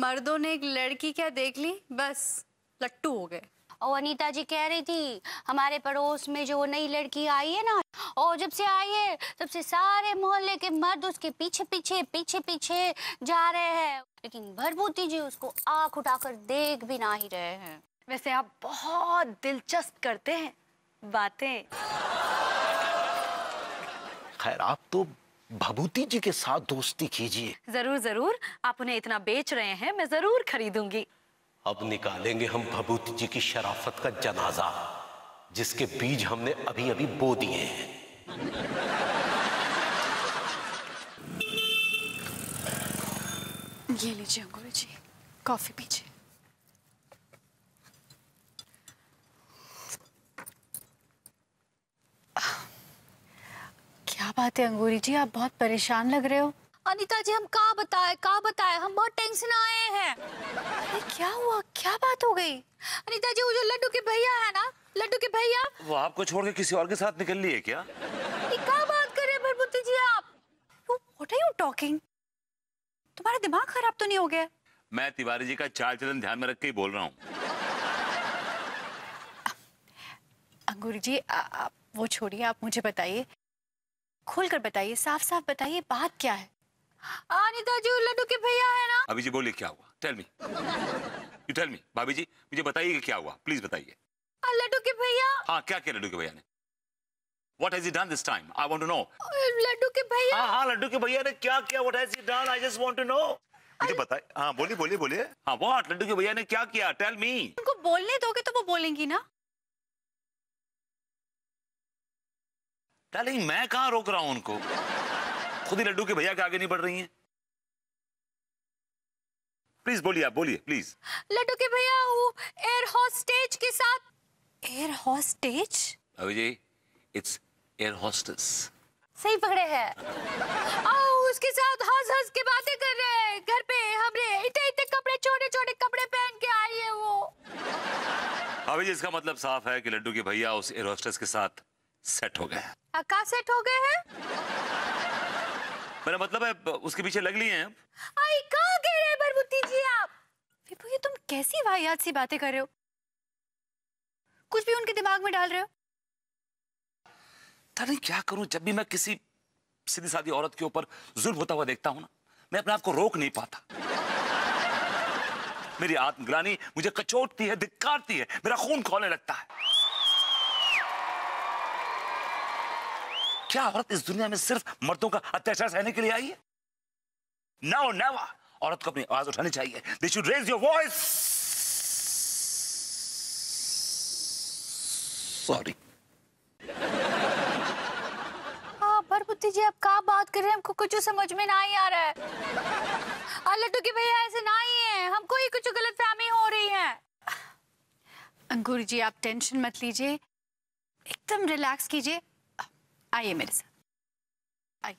मर्दों ने एक लड़की क्या देख ली, बस लट्टू हो गए। और अनीता जी कह रही थी हमारे पड़ोस में जो नई लड़की आई है ना, और जब से आई है तब से सारे मोहल्ले के मर्द उसके पीछे पीछे पीछे पीछे जा रहे हैं, लेकिन भरभूति जी उसको आंख उठाकर देख भी ना ही रहे हैं। वैसे आप बहुत दिलचस्प करते हैं बातें। खैर, आप तो भभूति जी के साथ दोस्ती कीजिए। जरूर जरूर, आप उन्हें इतना बेच रहे हैं, मैं जरूर खरीदूंगी। अब निकालेंगे हम भभूति जी की शराफत का जनाजा, जिसके बीज हमने अभी अभी बो दिए हैं। ये लीजिए अंकुर जी, कॉफी पीजिए। क्या बात है अंगूरी जी, आप बहुत परेशान लग रहे हो। अनीता जी हम का बताए, हम बहुत टेंशन आए हैं। अरे क्या हुआ, क्या बात हो गई? अनीता जी वो जो लड्डू के भैया है ना, लड्डू के भैया, वो आपको छोड़ के किसी और के साथ निकल ली है क्या? ये क्या बात कर रहे हैं भरभूति जी आप? What are you talking? तुम्हारा दिमाग खराब तो नहीं हो गया? मैं तिवारी जी का चाल चलन ध्यान में रख के ही बोल रहा हूँ। अंगूरी जी आप वो छोड़िए, आप मुझे बताइए, खोल कर बताइए, साफ साफ बताइए बात क्या है। अनीता जी लड्डू के भैया है ना। भाभी जी बोलिए क्या हुआ, tell me, you tell me. भाभी जी मुझे बताइए कि क्या हुआ, प्लीज बताइए। लड्डू के भैया। हाँ, क्या किया लड्डू के भैया ने? What has he done this time? I want to know. Laddu के भैया। हाँ, लड्डू के भैया ने क्या किया? What has he done? I just want to know. मुझे बताइए। हाँ, बोलिए। हाँ, what? लड्डू के भैया ने क्या किया? Tell me. उनको बोलने दोगे तो वो बोलेंगी ना। Darling, मैं कहाँ रोक रहा हूँ उनको? खुद ही लड्डू के भैया के आगे नहीं बढ़ रही हैं। प्लीज बोलिए, आप बोलिए प्लीज। लड्डू के भैया वो एयर होस्टेज के साथ। Air hostage? भाभी जी, it's एयर होस्टेस। सही पकड़े हैं। उसके साथ हंस के बातें कर रहे हैं। घर पे हमने इतने कपड़े, छोटे कपड़े पहन के आई है वो। भाभी जी इसका मतलब साफ है कि लड्डू के भैया उस एयर होस्टेस के साथ सेट हो गए। कहाँ सेट हो गए हैं? मेरा मतलब है उसके पीछे लग लिए हैं। आई कहाँ कह रहे हैं भरभूति जी आप? विभू ये तुम कैसी वाहियात सी बातें कर रहे हो, कुछ भी उनके दिमाग में डाल रहे हो। नहीं क्या करूं, जब भी मैं किसी सीधी सादी औरत के ऊपर जुल्म होता हुआ देखता हूं ना, मैं अपने आप को रोक नहीं पाता। मेरी आत्मग्लानि मुझे कचोटती है, धिक्कारती है, मेरा खून खौलने लगता है। क्या औरत इस दुनिया में सिर्फ मर्दों का अत्याचार सहने के लिए आई है? No never. औरत को अपनी आवाज उठानी चाहिए। They should raise your voice. Sorry. Bharbhuti जी आप क्या बात कर रहे हैं? हमको कुछ समझ में नहीं आ रहा है। लड्डू के भैया ऐसे नहीं है, हमको ही कुछ गलतफहमी हो रही है। अंकुर जी आप टेंशन मत लीजिए, एकदम रिलैक्स कीजिए, आइए मेरे साथ, आइए।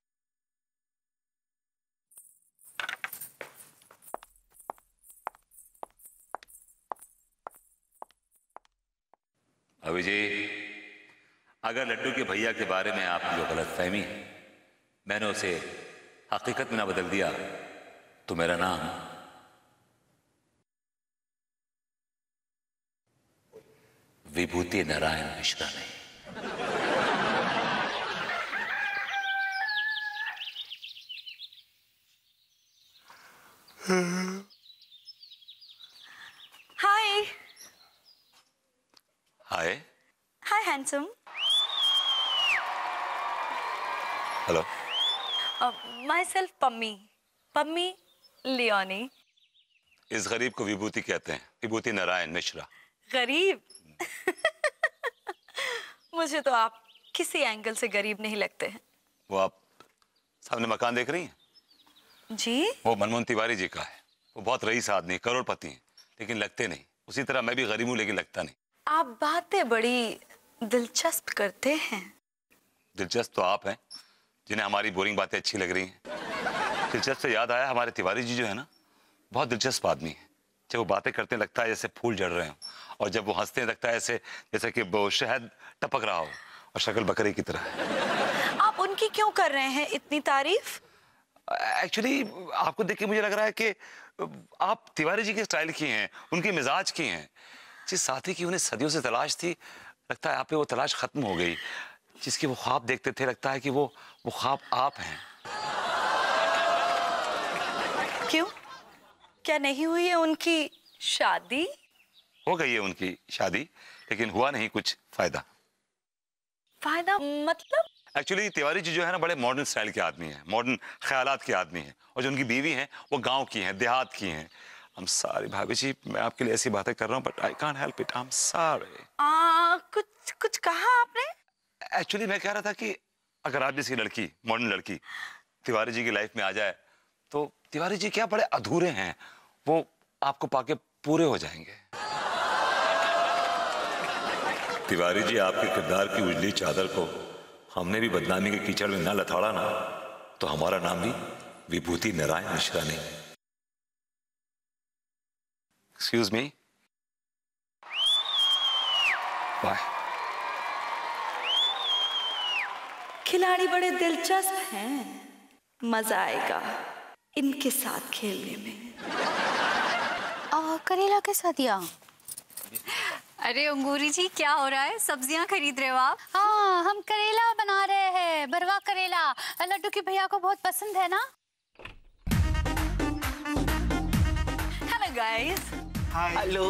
अभी जी, अगर लड्डू के भैया के बारे में आपकी जो गलतफहमी है, मैंने उसे हकीकत में ना बदल दिया तो मेरा नाम विभूति नारायण मिश्रा नहीं। Hi hi hi handsome. Hello. Myself Pammi Leoni. इस गरीब को विभूति कहते हैं, विभूति नारायण मिश्रा। गरीब? मुझे तो आप किसी एंगल से गरीब नहीं लगते हैं। वो आप सामने मकान देख रही हैं? जी? वो मनमोहन तिवारी जी का है। वो बहुत रईस आदमी, करोड़पति हैं, लेकिन लगते नहीं। उसी तरह मैं भी गरीब हूँ लेकिन लगता नहीं। आप बातें बड़ी दिलचस्प करते हैं। दिलचस्प तो आप हैं जिन्हें हमारी बोरिंग बातें अच्छी लग रही हैं। दिलचस्प से याद आया, हमारे तिवारी जी जो है ना, बहुत दिलचस्प आदमी है। जब वो बातें करते लगता है जैसे फूल जड़ रहे हो, और जब वो हंसते लगता है ऐसे जैसे कि वो शहद टपक रहा हो, और शक्ल बकरी की तरह है। आप उनकी क्यों कर रहे हैं इतनी तारीफ? एक्चुअली आपको देख के मुझे लग रहा है कि आप तिवारी जी के स्टाइल की हैं, उनके मिजाज की हैं। जिस साथी की उन्हें सदियों से तलाश थी, लगता है आप पे वो तलाश खत्म हो गई। जिसके वो ख्वाब देखते थे, लगता है कि वो ख्वाब आप हैं। क्यों? क्या नहीं हुई है उनकी शादी? हो गई है उनकी शादी, लेकिन हुआ नहीं कुछ फायदा। फायदा मतलब? एक्चुअली तिवारी जी जो है ना, बड़े मॉडर्न स्टाइल के आदमी हैं, मॉडर्न ख्यालात के आदमी हैं, और जो उनकी बीवी हैं वो गांव की हैं, देहात की हैं। I'm sorry भाभी जी, मैं आपके लिए ऐसी बातें कर रहा हूँ, but I can't help it, I'm sorry। कुछ कहा आपने? एक्चुअली मैं कह रहा था कि अगर आप जैसी लड़की, मॉडर्न लड़की तिवारी जी की लाइफ में आ जाए, तो तिवारी जी क्या बड़े अधूरे हैं, वो आपको पाके पूरे हो जाएंगे। तिवारी जी, आपके किरदार की उजली चादर को हमने भी बदनामी के कीचड़ में न लथाड़ा ना, तो हमारा नाम भी विभूति नारायण मिश्रा नहीं। Excuse me, bye. खिलाड़ी बड़े दिलचस्प हैं, मजा आएगा इनके साथ खेलने में। करेला के साथ या? अरे अंगूरी जी, क्या हो रहा है? सब्जियां खरीद रहे हो आप? हाँ, हम करेला बना रहे हैं, भरवा करेला। लड्डू की भैया को बहुत पसंद है ना। Hello guys. हेलो।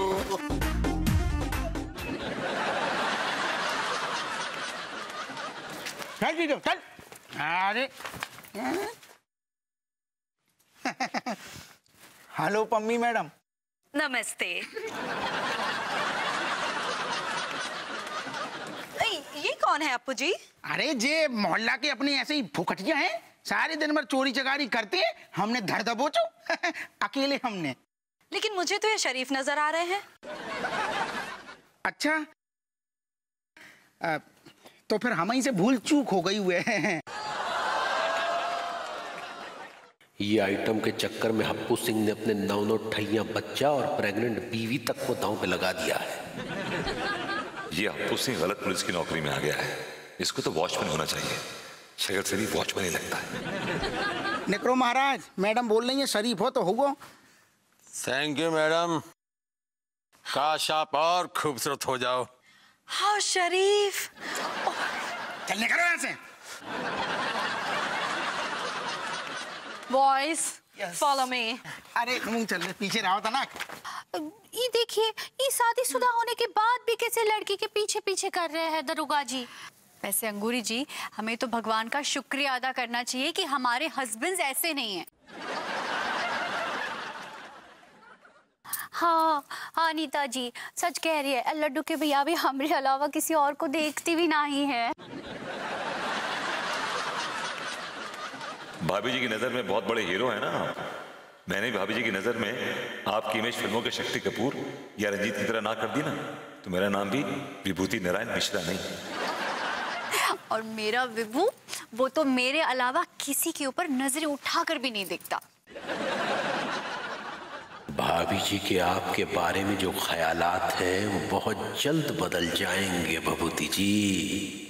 चल दीदी चल। अरे हेलो पम्मी मैडम। नमस्ते। ये कौन है अप्पू जी? अरे जे मोहल्ला के अपनी ऐसे ही भुखटिया हैं, सारे दिन भर चोरी चकारी करते हैं, हमने धर दबोचो। अकेले हमने। लेकिन मुझे तो ये शरीफ नजर आ रहे हैं। अच्छा, तो फिर हम ही से भूल चूक हो गई हुए हैं। ये आइटम के चक्कर में हप्पू सिंह ने अपने 9 ठैया बच्चा और प्रेग्नेंट बीवी तक को दांव पे लगा दिया है। ये हप्पू सिंह गलत पुलिस की नौकरी में आ गया है, इसको तो वॉचमैन होना चाहिए। शक्ल से भी वॉचमैन ही लगता है। निकरो महाराज, मैडम बोल रही है शरीफ हो तो हुआ। थैंक यू मैडम, काश आप और खूबसूरत हो जाओ। हाँ शरीफ। चल निकलो यहाँ से। Boys follow me. अरे मुंह चल रहे, पीछे रहो था ना। ये देखिए, ये शादीशुदा होने के बाद भी कैसे लड़की के पीछे पीछे कर रहे हैं दरोगा जी। वैसे अंगूरी जी, हमें तो भगवान का शुक्रिया अदा करना चाहिए कि हमारे हस्बैंड्स ऐसे नहीं हैं। हाँ हाँ नीता जी, सच कह रही है। लड्डू के भैया भी हमारे अलावा किसी और को देखती भी नहीं है। भाभी जी की नजर में बहुत बड़े हीरो है ना आप। मैंने भाभी जी की नजर में आपकी इमेज फिल्मों के शक्ति कपूर या रंजीत की तरह ना कर दी ना, तो मेरा नाम भी विभूति नारायण मिश्रा नहीं। और मेरा विभू, वो तो मेरे अलावा किसी के ऊपर नजरें उठाकर भी नहीं देखता। भाभी जी के आपके बारे में जो ख्यालात हैं वो बहुत जल्द बदल जाएंगे Bhabhuti ji.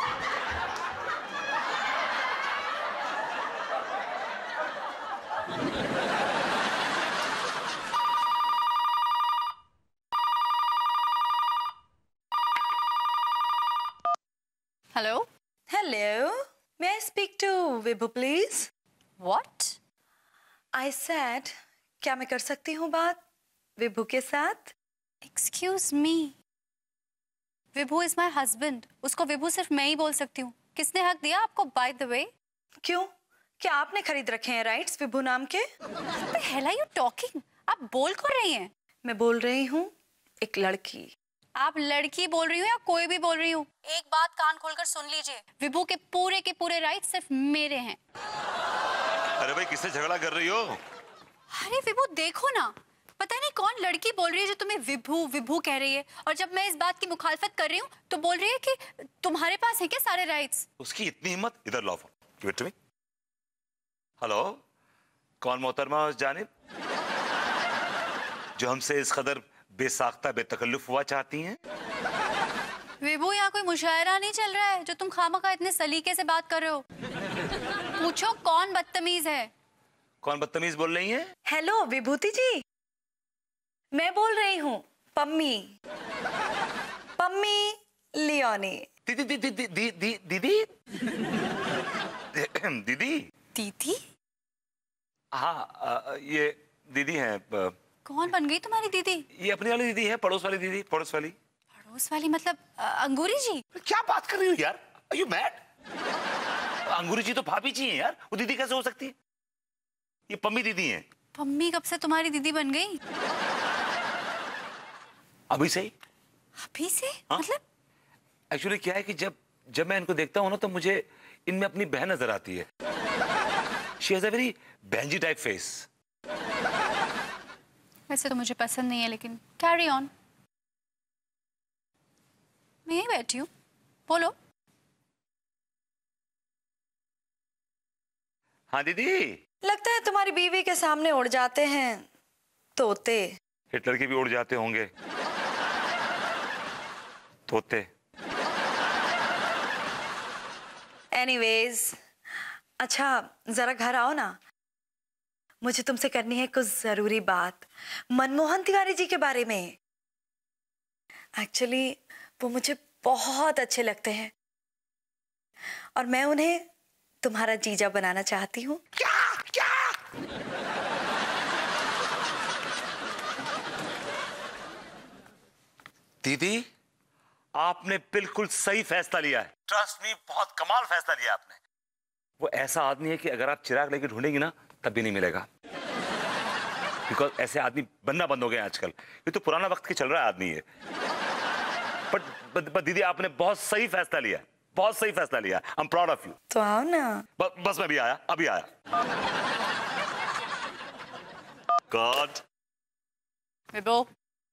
Hello. Hello, may I speak to Vibhu please? What? I said, क्या मैं कर सकती हूँ बात विभू के साथ? Excuse me, Vibhu is my husband. उसको विभू सिर्फ मैं ही बोल सकती हूँ। किसने हक दिया आपको, बाय द वे? क्यों, क्या आपने खरीद रखे हैं राइट्स विभू नाम के? What the hell are you talking? आप बोल कौन रही हैं? मैं बोल रही हूँ एक लड़की। आप लड़की बोल रही हो या कोई भी बोल रही हूँ, एक बात कान खोलकर सुन लीजिए, विभू के पूरे राइट सिर्फ मेरे हैं। अरे भाई, किससे झगड़ा कर रही हो? अरे विभू देखो ना, पता नहीं कौन लड़की बोल रही है जो तुम्हें विभू विभू कह रही है, और जब मैं इस बात की मुखालफत कर रही हूँ तो बोल रही है कि तुम्हारे पास है क्या सारे राइट्स? उसकी इतनी हिम्मत, इधर लाओ फोन। हेलो, कौन मोहतरमा उस जानिब जो हमसे इस कदर बेसाख्ता बेतकल्लुफ हुआ चाहती हैं? विभू, यहाँ कोई मुशायरा नहीं चल रहा है जो तुम खामखा इतने सलीके से बात कर रहे हो। पूछो कौन बदतमीज है। कौन बदतमीज बोल रही है? हेलो विभूति जी, मैं बोल रही हूँ पम्मी, पम्मी लियोनी। दीदी दीदी दीदी दीदी दीदी दीदी? हाँ, ये दीदी हैं। कौन बन गई तुम्हारी दीदी? ये अपनी वाली दीदी है, पड़ोस वाली दीदी, पड़ोस वाली। पड़ोस वाली मतलब अंगूरी जी? क्या बात कर रही हो यार? Are you mad? अंगूरी जी तो भाभी जी हैं यार, वो दीदी कैसे हो सकती है? ये पम्मी दीदी हैं। पम्मी कब से तुम्हारी दीदी बन गई? अभी से ही। अभी से? हाँ? मतलब? एक्चुअली क्या है कि जब मैं इनको देखता हूँ ना, तो मुझे इनमें अपनी बहन नजर आती है। She has a very behenji type face. वैसे तो मुझे पसंद नहीं है, लेकिन कैरी ऑन। मैं यहीं बैठी हूँ, बोलो। हाँ दीदी। लगता है तुम्हारी बीवी के सामने उड़ जाते हैं तोते। हिटलर के भी उड़ जाते होंगे तोते। एनीवेज, अच्छा जरा घर आओ ना, मुझे तुमसे करनी है कुछ जरूरी बात मनमोहन तिवारी जी के बारे में। एक्चुअली वो मुझे बहुत अच्छे लगते हैं और मैं उन्हें तुम्हारा जीजा बनाना चाहती हूँ। क्या क्या? दीदी, आपने बिल्कुल सही फैसला लिया है। ट्रस्ट मी, बहुत कमाल फैसला लिया आपने। वो ऐसा आदमी है कि अगर आप चिराग लेके ढूंढेंगे ना, तब भी नहीं मिलेगा। बिकॉज ऐसे आदमी बनना बंद हो गए आजकल। ये तो पुराना वक्त के चल रहा है आदमी है। बट दीदी, आपने बहुत सही फैसला लिया, बहुत सही फैसला लिया। I am proud of you. तो आओ ना। बस मैं भी आया, अभी आया। गॉड। विभो,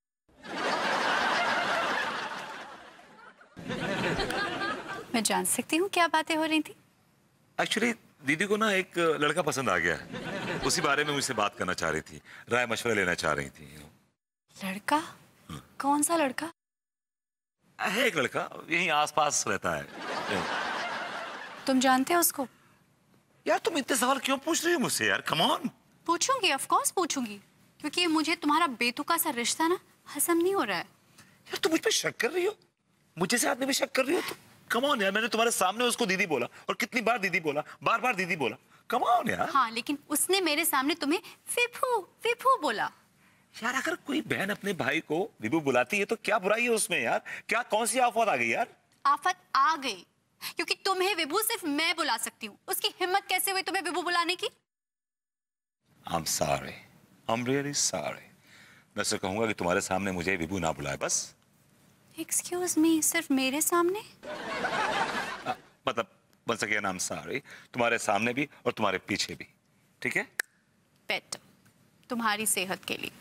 मैं जान सकती हूँ क्या बातें हो रही थी? एक्चुअली दीदी को ना एक लड़का पसंद आ गया है, उसी बारे में मुझसे बात करना चाह रही थी, राय मशवरा लेना चाह रही थी। लड़का? कौन सा लड़का? है एक लड़का, यहीं आसपास रहता है। तुम जानते हो उसको? यार तुम इतने सवाल क्यों पूछ रही हो मुझसे यार? Come on. पूछूंगी, ऑफ कोर्स पूछूंगी, क्योंकि मुझे तुम्हारा बेतुका सा रिश्ता ना हजम नहीं हो रहा है। यार तुम मुझ पे शक कर रही हो? मुझे से आदमी पे शक कर रही हो तुम? कम ऑन यार, मैंने तुम्हारे सामने उसको दीदी बोला, और कितनी बार दीदी बोला, बार बार दीदी बोला। कम ऑन यार। हाँ, लेकिन उसने मेरे सामने तुम्हें विभू विभू बोला। यार अगर कोई बहन अपने भाई को विभू बुलाती है तो क्या बुराई है उसमें यार? क्या कौन सी आफत आ गई यार? आफत आ गई क्योंकि तुम्हें विभू सिर्फ मैं बुला सकती हूँ। उसकी हिम्मत कैसे हुई तुम्हें विभू बुलाने की? I'm sorry. I'm really sorry. मैं से कहूंगा कि तुम्हारे सामने मुझे विभू ना बुलाए बस। एक्सक्यूज मी, सिर्फ मेरे सामने? मतलब once again I'm sorry. तुम्हारे सामने भी और तुम्हारे पीछे भी, ठीक है? बेटर, तुम्हारी सेहत के लिए।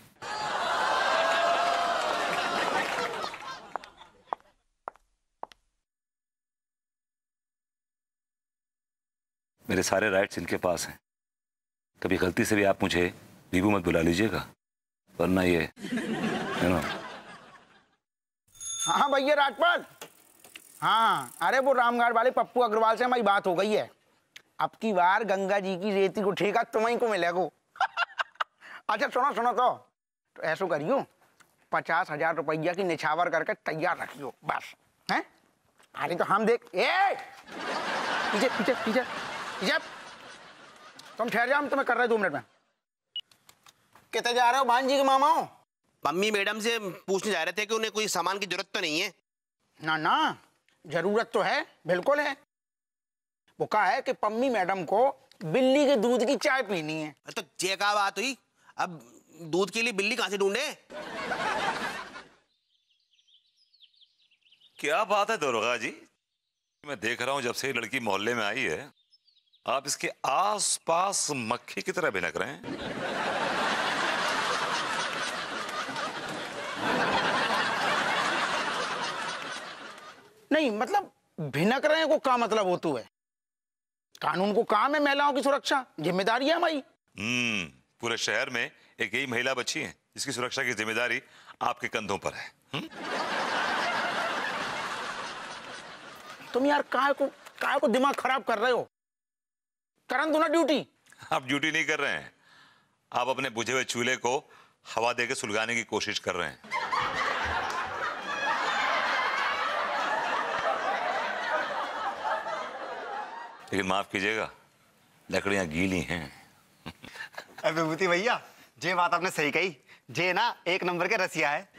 मेरे सारे राइट्स इनके पास हैं। कभी गलती से भी आप मुझे विभू मत बुला लीजिएगा, वरना ये है ना। हाँ भैया राजपाल। हाँ, अरे वो रामगढ़ वाले पप्पू अग्रवाल से हमारी बात हो गई है। अब की बार गंगा जी की रेती को ठेका तुम्हीं को मिलेगा। अच्छा सुनो तो ऐसा करियो, 50,000 रुपया की निछावर करके तैयार रखियो बस। हैं? अरे तो हम देख पीछे पीछे पीछे पीछे। तुम ठहर जाओ, हम तुम्हें कर रहे 2 मिनट में। कितने जा रहे हो भांजी के मामाओं? मम्मी मैडम से पूछने जा रहे थे कि उन्हें कोई सामान की जरूरत तो नहीं है। ना, जरूरत तो है, बिल्कुल है। वो कहा है कि पम्मी मैडम को बिल्ली के दूध की चाय पीनी है। तो ये क्या बात हुई? अब दूध के लिए बिल्ली कहां से ढूंढे? क्या बात है दरोगा जी, मैं देख रहा हूं जब से ये लड़की मोहल्ले में आई है, आप इसके आस-पास मक्खी की तरह भिनक रहे हैं। नहीं मतलब भिनक रहे हैं को क्या मतलब होता है? कानून को काम है महिलाओं की सुरक्षा, जिम्मेदारी है हमारी। पूरे शहर में एक यही महिला बची है जिसकी सुरक्षा की जिम्मेदारी आपके कंधों पर है। तुम यार काय को दिमाग खराब कर रहे हो? करन दो ना ड्यूटी। आप ड्यूटी नहीं कर रहे हैं, आप अपने बुझे हुए चूल्हे को हवा देकर सुलगाने की कोशिश कर रहे हैं। लेकिन माफ कीजिएगा, लकड़ियां गीली हैं। विभूति भैया, जे बात आपने सही कही, जे ना एक नंबर के रसिया है।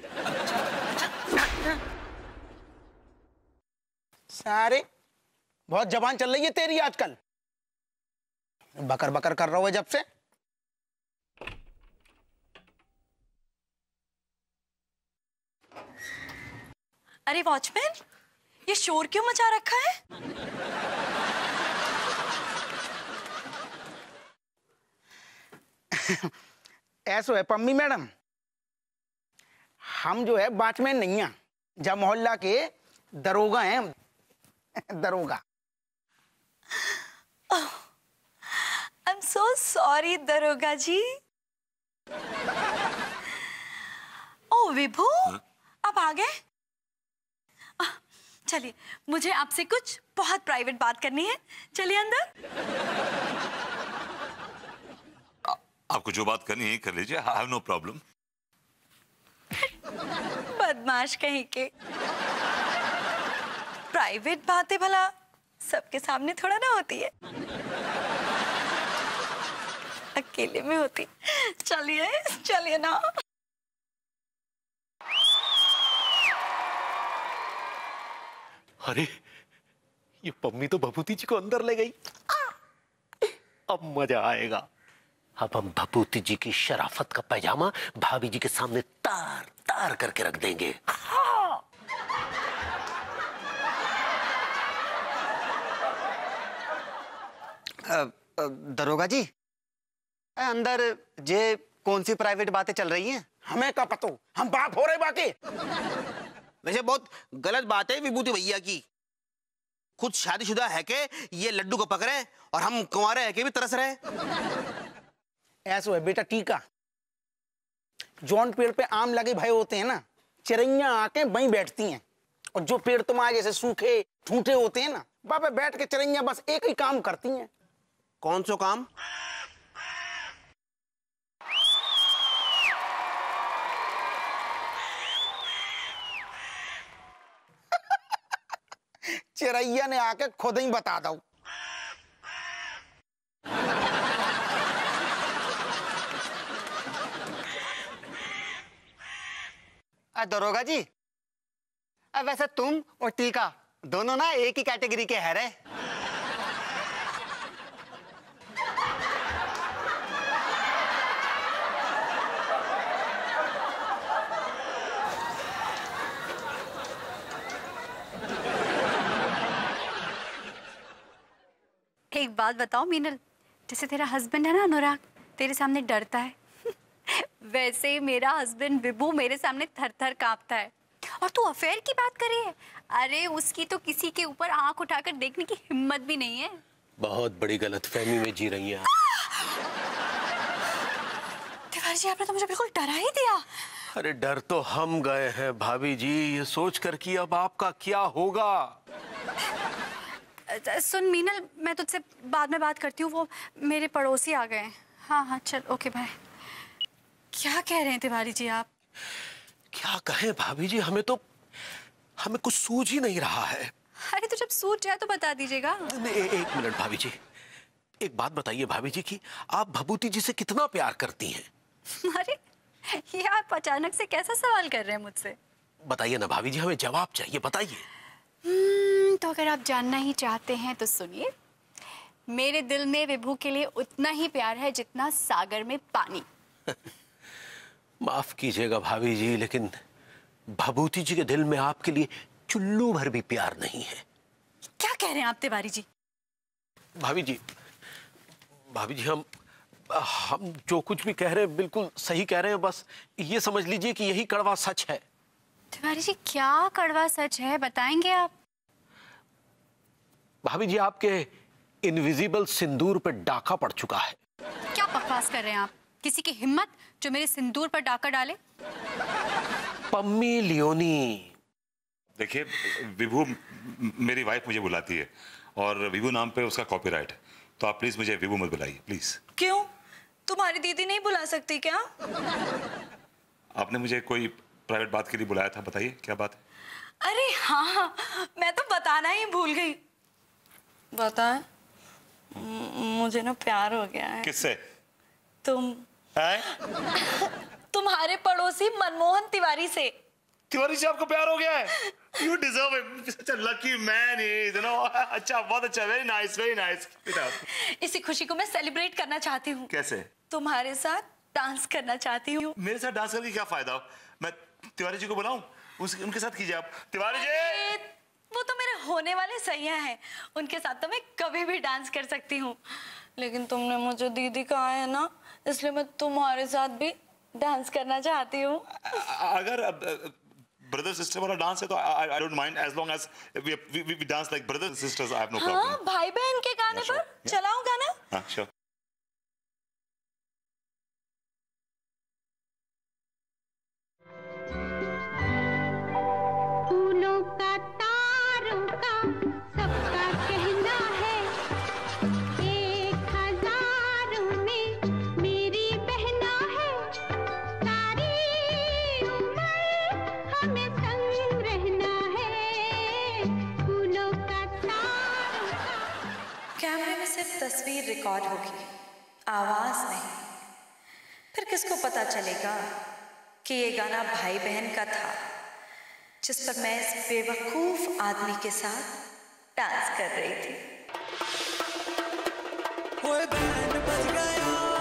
सारे बहुत जबान चल रही है तेरी आजकल, बकर बकर कर रहा हो जब से। अरे वॉचमैन, ये शोर क्यों मचा रखा है? ऐसो है पम्मी मैडम, हम जो है वॉचमैन नहीं है, जब मोहल्ला के दरोगा हैं हम। दरोगा। आई एम सो सॉरी दरोगा जी। ओ विभू, आप आ गए? चलिए, मुझे आपसे कुछ बहुत प्राइवेट बात करनी है, चलिए अंदर। आपको जो बात करनी है कर लीजिए, आई हैव नो प्रॉब्लम। बदमाश कहीं के। प्राइवेट बातें भला सबके सामने थोड़ा ना होती है, अकेले में होती। चलिए चलिए ना। अरे ये पम्मी तो भभूति जी को अंदर ले गई। अब मजा आएगा। अब हम भभूति जी की शराफत का पैजामा भाभी जी के सामने तार तार करके रख देंगे। दरोगा जी, अंदर जे कौन सी प्राइवेट बातें चल रही हैं? हमें क्या पता, हम बाप हो रहे बाकी। वैसे बहुत गलत बात है विभूति भैया की। खुद शादीशुदा है के ये लड्डू को पकड़े और हम कुंवारे है के भी तरस रहे। ऐसा है बेटा टीका, जौन पेड़ पे आम लगे भय होते हैं ना, चिड़ैया आके वहीं बैठती हैं। और जो पेड़ तुम्हारे जैसे सूखे ठूठे होते हैं ना, वहां पे बैठ के चिड़ैया बस एक ही काम करती हैं। कौन सा काम? चिड़ैया ने आके खुद ही बता दो। दरोगा जी, वैसे तुम और टीका दोनों ना एक ही कैटेगरी के है रे। एक बात बताओ मीनल, जैसे तेरा हस्बैंड है ना अनुराग, तेरे सामने डरता है, वैसे ही मेरा हस्बैंड विभू मेरे सामने थर थर कांपता है। और तू अफेयर की बात कर रही है? अरे उसकी तो किसी के ऊपर आंख उठाकर देखने की हिम्मत भी नहीं है। बहुत बड़ी गलतफहमी में जी रही हैं। तिवारी जी, आपने तो मुझे बिल्कुल डरा ही दिया। अरे डर तो हम गए हैं भाभी जी, ये सोच कर कि अब आपका क्या होगा। सुन मीनल, मैं तुझसे बाद में बात करती हूँ, वो मेरे पड़ोसी आ गए हैं। हाँ हाँ चल, ओके बाय। क्या कह रहे हैं तिवारी जी आप? क्या कहें भाभी जी, हमें कुछ सूझ ही नहीं रहा है। अरे तो जब सूझ जाए तो बता दीजिएगा। एक मिनट भाभी जी, एक बात बताइए भाभी जी कि आप भभूति जी से कितना प्यार करती हैं? अरे ये आप अचानक से कैसा सवाल कर रहे हैं मुझसे? बताइए ना भाभी जी, हमें जवाब चाहिए, बताइए। तो अगर आप जानना ही चाहते हैं तो सुनिए, मेरे दिल में विभू के लिए उतना ही प्यार है जितना सागर में पानी। माफ कीजिएगा भाभी जी, लेकिन भभूति जी के दिल में आपके लिए चुल्लू भर भी प्यार नहीं है। क्या कह रहे हैं आप तिवारी जी? भाभी जी हम जो कुछ भी कह रहे हैं बिल्कुल सही कह रहे हैं, बस ये समझ लीजिए कि यही कड़वा सच है। तिवारी जी, क्या कड़वा सच है, बताएंगे आप? भाभी जी, आपके इनविजिबल सिंदूर पर डाका पड़ चुका है। क्या बकवास कर रहे हैं आप? किसी की हिम्मत जो मेरे सिंदूर पर डाका डाले? पम्मी लियोनी। देखिए विभू, मेरी वाइफ मुझे बुलाती है और विभू नाम पे उसका कॉपीराइट है, तो आप प्लीज मुझे विभू मत बुलाइए प्लीज। क्यों? तुम्हारी दीदी नहीं बुला सकती क्या? आपने मुझे कोई प्राइवेट बात के लिए बुलाया था, बताइए क्या बात है? अरे हाँ, मैं तो बताना ही भूल गई। बताएं? मुझे ना प्यार हो गया है। किससे? तुम तुम्हारे पड़ोसी मनमोहन तिवारी से। तिवारी से आपको प्यार हो गया है? You deserve it. Such a lucky man he is, you know. अच्छा, बहुत अच्छा, very nice, very nice. इसी खुशी को मैं सेलिब्रेट करना चाहती हूँ। कैसे? तुम्हारे साथ डांस करना चाहती हूँ। मेरे साथ डांस करके क्या फायदा? मैं तिवारी जी को बुलाऊं? उनके साथ कीजिए आप। तिवारी जी! वो तो मेरे होने वाले सैया हैं, उनके साथ तो मैं कभी भी डांस कर सकती हूँ। लेकिन तुमने मुझे दीदी कहा है ना, इसलिए मैं तुम्हारे साथ भी डांस करना चाहती हूँ। अगर ब्रदर सिस्टर वाला डांस है तो I don't mind as long as we dance like brothers and sisters. I have no problem. हाँ, भाई बहन के गाने पर चलाऊं गाना? हाँ, sure. फूलों का तारों का सबका कहना है, 1000 में मेरी बहना है, सारी उम्र हमें संग रहना है, फूलों का तारों का। कैमरे में सिर्फ तस्वीर रिकॉर्ड होगी, आवाज नहीं। फिर किसको पता चलेगा कि ये गाना भाई बहन का था, जिस पर मैं इस बेवकूफ आदमी के साथ डांस कर रही थी। वो बैंड बज गया।